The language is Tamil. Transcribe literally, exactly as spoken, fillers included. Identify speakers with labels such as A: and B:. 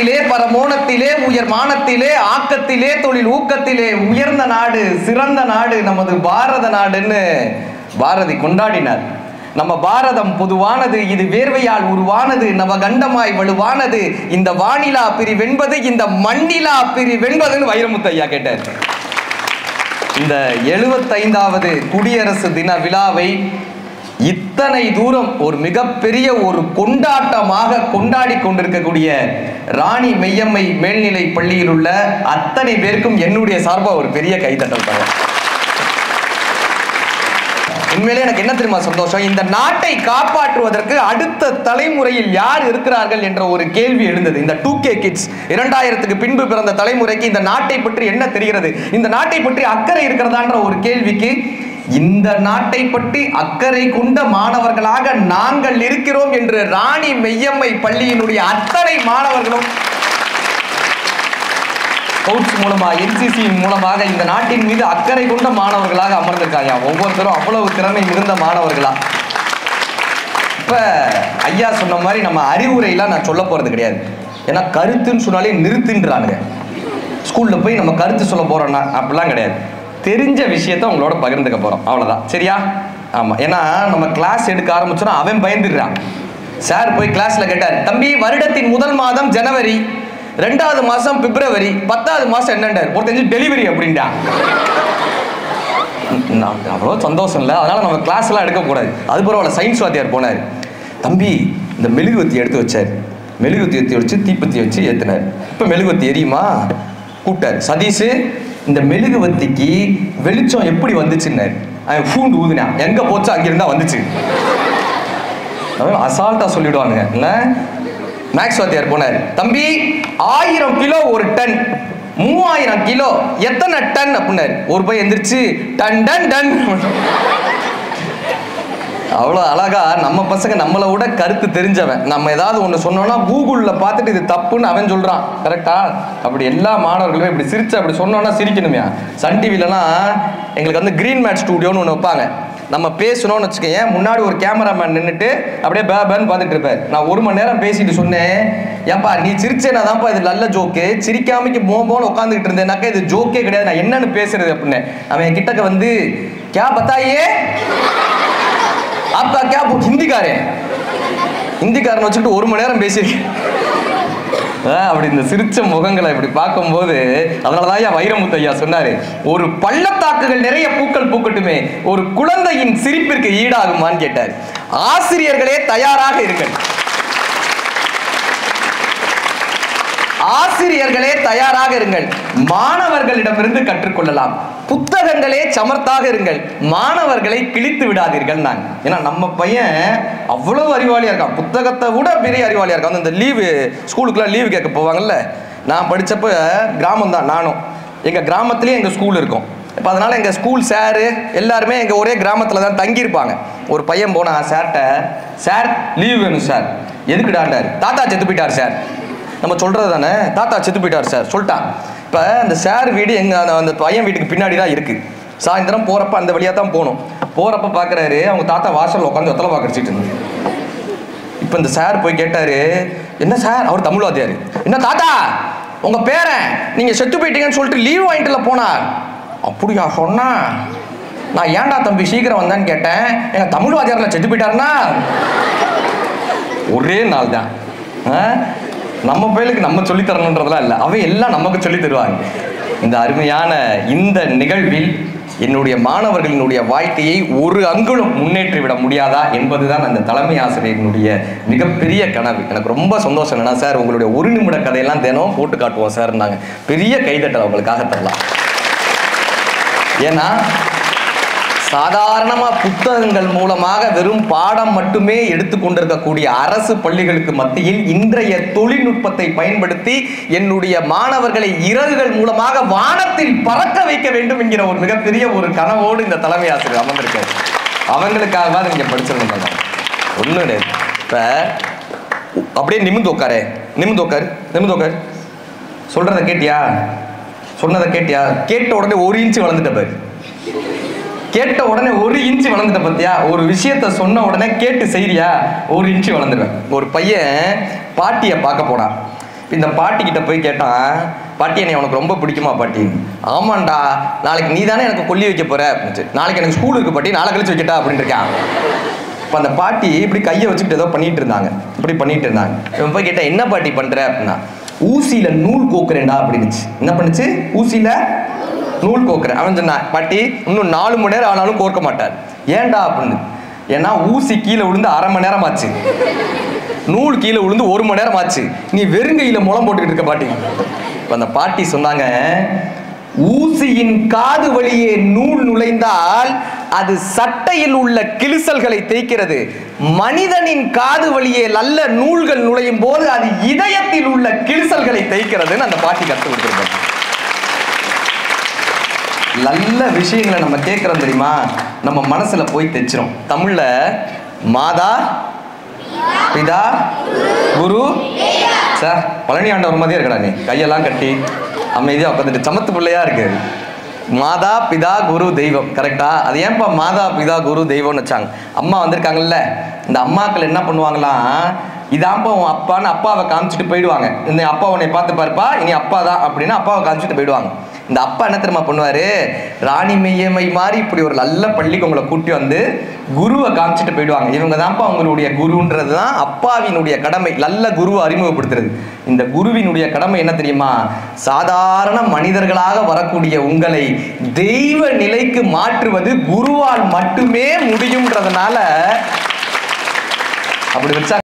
A: வானத்திலே பரமோனத்திலே உயர் மானத்திலே ஆக்கத்திலே தொழில் ஊக்கத்திலே உயர்ந்த நாடு சிறந்த நாடு நமது பாரத நாடுன்னு பாரதி கொண்டாடினார். நம்ம பாரதம் பொதுவானது, இது வேர்வையால் உருவானது, நவகண்டமாய் வலுவானது, இந்த வானிலா பிரிவென்பது இந்த மண்ணிலா பிரிவென்பதுன்னு வைரமுத்து ஐயா கேட்டார். இந்த எழுபத்தைந்தாவது குடியரசு தின விழாவை இத்தனை தூரம் ஒரு மிகப்பெரிய ஒரு கொண்டாட்டமாக கொண்டாடி கொண்டிருக்கக்கூடிய ராணி மெய்யம்மை மேல்நிலை பள்ளியில் உள்ள அத்தனை பேருக்கும் என்னுடைய சார்பாக ஒரு பெரிய கைதட்டல் தர. உண்மையிலே எனக்கு என்ன தெரியுமா சந்தோஷம், இந்த நாட்டை காப்பாற்றுவதற்கு அடுத்த தலைமுறையில் யார் இருக்கிறார்கள் என்ற ஒரு கேள்வி எழுந்தது. இந்த டூ கே கிட்ஸ், இரண்டாயிரத்துக்கு பின்பு பிறந்த தலைமுறைக்கு இந்த நாட்டை பற்றி என்ன தெரிகிறது, இந்த நாட்டை பற்றி அக்கறை இருக்கிறதான்ற ஒரு கேள்விக்கு இந்த நாட்டை பற்றி அக்கறை கொண்ட மாணவர்களாக நாங்கள் இருக்கிறோம் என்று ராணி மெய்யம்மை பள்ளியினுடைய அத்தனை மாணவர்களும் ஸ்கவுட்ஸ் மூலமா என்சிசி மூலமாக இந்த நாட்டின் மீது அக்கறை கொண்ட மாணவர்களாக அமர்ந்திருக்காங்க. ஒவ்வொருத்தரும் அவ்வளவு திறமை மிகுந்த மாணவர்களா. இப்ப ஐயா சொன்ன மாதிரி நம்ம அறிவுரையெல்லாம் நான் சொல்ல போறது கிடையாது. ஏன்னா கருத்துன்னு சொன்னாலே நிறுத்தின்றானுங்க. ஸ்கூல்ல போய் நம்ம கருத்து சொல்ல போறோம்னா அப்படிலாம் கிடையாது. தெரிஞ்ச விஷயத்த உங்களோட பகிர்ந்துக்க போறோம், அவ்வளவுதான். சரியா? ஆமா. ஏன்னா நம்ம கிளாஸ் எடுக்க ஆரம்பிச்சோன்னா அவன் பயந்துடுறான். சார் போய் கிளாஸ்ல கேட்டார், தம்பி வருடத்தின் முதல் மாதம் ஜனவரி, ரெண்டாவது மாசம் பிப்ரவரி, பத்தாவது மாசம் என்னண்டார், ஒரு தெரிஞ்சு டெலிவரி அப்படின்டா. அவ்வளோ சந்தோஷம் இல்லை, அதனால நம்ம கிளாஸ் எல்லாம் எடுக்கக்கூடாது. அது பரவாயில்ல. சயின்ஸ் வாத்தியார் போனார், தம்பி இந்த மெழுகுவத்தி எடுத்து வச்சார், மெழுகுவத்தி ஏற்றி வச்சு தீப்பத்தி வச்சு ஏற்றினார். இப்போ மெழுகுவத்தி எரியுமா கூப்பிட்டார். சதீஷ் இந்த மெழுகுவத்திக்கு வெளிச்சம் எப்படி வந்துச்சுன்னாரு. அவன் பூண்டு ஊதுனா எங்க போச்சு அங்கிருந்தா வந்துச்சு. அசால்ட்டா சொல்லிடுவானுங்க. என்ன மேக்ஸ் வாத்தியார் போனார், தம்பி ஆயிரம் கிலோ ஒரு டன், மூவாயிரம் கிலோ எத்தனை டன் அப்படின்னாரு. ஒரு பையன் எந்திரிச்சு டன் டன் டன். அவ்வளோ அழகா நம்ம பசங்க நம்மளை விட கருத்து தெரிஞ்சவன். நம்ம ஏதாவது ஒன்று சொன்னோம்னா கூகுளில் பார்த்துட்டு இது தப்புன்னு அவன் சொல்கிறான். கரெக்டா? அப்படி எல்லா மாணவர்களுமே இப்படி சிரிச்சு அப்படி சொன்னோன்னா சிரிக்கணுமே. சன் டிவிலலாம் எங்களுக்கு வந்து கிரீன் மேட் ஸ்டூடியோன்னு ஒன்று வைப்பாங்க. நம்ம பேசணும்னு வச்சுக்கோங்க, முன்னாடி ஒரு கேமராமேன் நின்றுட்டு அப்படியே பேபேன்னு பார்த்துட்டு இருப்பார். நான் ஒரு மணி நேரம் பேசிட்டு சொன்னேன், ஏன்பா நீ சிரிச்சேனா தான்ப்பா இது நல்ல ஜோக்கு, சிரிக்காமைக்கு போம்போன்னு உட்காந்துக்கிட்டு இருந்தேனாக்கா இது ஜோக்கே கிடையாது, நான் என்னன்னு பேசுறது அப்படின்னு. அவன் என் கிட்டக்க வந்து கே பத்தாயே आपका क्या हिंदीकार है, ஹிந்திக்காரன் வச்சுட்டு ஒரு மணி நேரம் பேசியிருக்கேன். அப்படி இந்த சிரிச்ச முகங்களை இப்படி பார்க்கும்போது அதனாலதான் ஐயா வைரமுத்து ஐயா சொன்னாரு, ஒரு பள்ளத்தாக்குகள் நிறைய பூக்கள் பூக்கட்டுமே ஒரு குழந்தையின் சிரிப்பிற்கு ஈடாகுமான்னு கேட்டார். ஆசிரியர்களே தயாராக இருங்கள், ஆசிரியர்களே தயாராக இருங்கள், மாணவர்களிடமிருந்து கற்றுக்கொள்ளலாம். புத்தகங்களே சமர்த்தாக இருங்கள், மாணவர்களை கிழித்து விடாதீர்கள். நான் ஏன்னா நம்ம பையன் அவ்வளவு அறிவாளியா இருக்கான், புத்தகத்தை விட பெரிய அறிவாளியா இருக்கான். இந்த லீவு ஸ்கூலுக்குலாம் லீவு கேட்க போவாங்கல்ல, நான் படிச்சப்ப கிராமம் தான் நானும், எங்க கிராமத்திலேயே எங்க ஸ்கூல் இருக்கும். இப்போ அதனால எங்க ஸ்கூல் சாரு எல்லாருமே எங்க ஒரே கிராமத்துல தான் தங்கியிருப்பாங்க. ஒரு பையன் போனா சார்ட்ட, சார் லீவ் வேணும் சார். எதுக்குடாண்டார், தாத்தா செத்து போயிட்டார் சார். நம்ம சொல்றது தானே, தாத்தா செத்து போயிட்டார் சார் சொல்லிட்டான். இப்போ அந்த சார் வீடு எங்கள் அந்த பையன் வீட்டுக்கு பின்னாடி தான் இருக்குது. சாயந்தரம் போகிறப்ப அந்த வழியாக தான் போகணும். போகிறப்ப பார்க்குறாரு அவங்க தாத்தா வாசலில் உட்காந்து வெத்தலை பார்க்கடிச்சிட்டு இருந்தாரு. இப்போ இந்த சார் போய் கேட்டார், என்ன சார், அவர் தமிழ் வாத்தியார், என்ன தாத்தா உங்கள் பேரன் நீங்கள் செத்து போயிட்டீங்கன்னு சொல்லிட்டு லீவ் வாங்கிட்டுல போனார். அப்படியா சொன்னா, நான் ஏன்டா தம்பி சீக்கிரம் வந்தான்னு கேட்டேன், எங்கள் தமிழ் வாத்தியாரில் செத்து போயிட்டாருன்னா ஒரே நாள் தான். நம்ம பையலுக்கு நம்ம சொல்லி தரணுன்றதுலாம் இல்லை, அவை எல்லாம் நமக்கு சொல்லி தருவாங்க. இந்த அருமையான இந்த நிகழ்வில் என்னுடைய மாணவர்களினுடைய வாழ்க்கையை ஒரு அங்குலம் முன்னேற்றி விட முடியாதா என்பதுதான் அந்த தலைமை ஆசிரியர்களுடைய மிகப்பெரிய கனவு. எனக்கு ரொம்ப சந்தோஷம். என்னன்னா சார் உங்களுடைய ஒரு நிமிட கதையெல்லாம் தினம் போட்டு காட்டுவோம் சார், நாங்கள் பெரிய கைதட்டல் அவங்களுக்காக தரலாம். ஏன்னா சாதாரணமா புத்தகங்கள் மூலமாக வெறும் பாடம் மட்டுமே எடுத்துக்கொண்டிருக்கக்கூடிய அரசு பள்ளிகளுக்கு மத்தியில் இன்றைய தொழில்நுட்பத்தை பயன்படுத்தி என்னுடைய மாணவர்களை இறகுகள் மூலமாக வானத்தில் பறக்க வைக்க வேண்டும் என்கிற ஒரு மிகப்பெரிய ஒரு கனவோடு இந்த தலைமை ஆசிரியர் அமர்ந்திருக்காரு. அவங்களுக்காக நீங்க படிச்சிருந்தாங்க ஒண்ணு கிடையாது. இப்ப அப்படியே நிமிந்து உட்காரு, நிமிந்து உட்காரு, நிமிந்து உட்காரு. சொல்றத கேட்டியா, சொன்னதை கேட்டியா, கேட்ட உடனே ஒரு இன்ச்சு வளர்ந்துட்ட பாரு, கேட்ட உடனே ஒரு இன்ச்சு வளர்ந்துட்ட பத்தியா. ஒரு விஷயத்த சொன்ன உடனே கேட்டு செய்யறியா, ஒரு இன்ச்சு வளர்ந்துருவேன். ஒரு பையன் பாட்டியை பார்க்க போனான். இந்த பாட்டி கிட்ட போய் கேட்டான், பாட்டி என்னை உனக்கு ரொம்ப பிடிக்குமா பாட்டி? ஆமாண்டா, நாளைக்கு நீ தானே எனக்கு கொல்லி வைக்க போற. நாளைக்கு எனக்கு ஸ்கூல் இருக்கு பாட்டி, நாளை கழிச்சு வைக்கட்டா அப்படின்னு இருக்கான். இப்போ அந்த பாட்டி இப்படி கையை வச்சுக்கிட்டு ஏதோ பண்ணிட்டு இருந்தாங்க, இப்படி பண்ணிட்டு இருந்தாங்க. இவன் போய் கேட்டா, என்ன பாட்டி பண்ற அப்படின்னா, ஊசியில நூல் கோக்குறேன்டா அப்படின்னுச்சு. என்ன பண்ணுச்சு? ஊசியில நூல் கோக்குறேன். அவன் சொன்னான், பாட்டி இன்னும் நாலு மணி நேரம் ஆனாலும் கோர்க்க மாட்டார். ஏன்டா அப்படின்னு. ஏன்னா ஊசி கீழே விழுந்து அரை மணி நேரம் ஆச்சு, நூல் கீழே விழுந்து ஒரு மணி நேரம் ஆச்சு, நீ வெறுங்கையில முளம் போட்டுக்கிட்டு இருக்க பாட்டி. இப்ப அந்த பாட்டி சொன்னாங்க, ஊசியின் காது வழியே நூல் நுழைந்தால் அது சட்டையில் உள்ள கிழிசல்களை தேய்க்கிறது. மனிதனின் காது வழியே நல்ல நூல்கள் நுழையும் போது அது இதயத்தில் உள்ள கிழிசல்களை தேய்க்கிறதுன்னு அந்த பாட்டி கற்றுக் கொடுத்திருக்காங்க. நல்ல விஷயங்களை நம்ம கேட்கிறோம் தெரியுமா, நம்ம மனசுல போய் தைச்சிரும். தமிழ்ல மாதா பிதா குரு. சார் பழனி ஆண்டவர் மாதிரியே இருக்கடா நீ, கையெல்லாம் கட்டி அமைதியா உட்காந்துட்டு சமத்து பிள்ளையா இருக்கு. மாதா பிதா குரு தெய்வம், கரெக்டா? அது ஏன்பா மாதா பிதா குரு தெய்வம்னு வச்சாங்க? அம்மா வந்திருக்காங்கல்ல, இந்த அம்மாக்கள் என்ன பண்ணுவாங்களாம், இதான்ப்பா உன் அப்பான்னு அப்பாவை காமிச்சிட்டு போயிடுவாங்க. இந்த அப்பா உன்னை பார்த்து பாருப்பா, இனி அப்பா தான் அப்படின்னு அப்பாவை காமிச்சிட்டு போயிடுவாங்க. இந்த அப்பா என்ன தெரியுமா பண்ணுவாரு, ராணி மெய்யமை மாதிரி இப்படி ஒரு நல்ல பள்ளிக்கு உங்களை கூட்டி வந்து குருவை காமிச்சிட்டு போயிடுவாங்க. இவங்க தான்ப்பா உங்களுடைய குருன்றது தான் அப்பாவினுடைய கடமை, நல்ல குருவை அறிமுகப்படுத்துறது. இந்த குருவினுடைய கடமை என்ன தெரியுமா, சாதாரண மனிதர்களாக வரக்கூடிய உங்களை தெய்வ நிலைக்கு மாற்றுவது குருவால் மட்டுமே முடியும்ன்றதுனால அப்படி வச்சா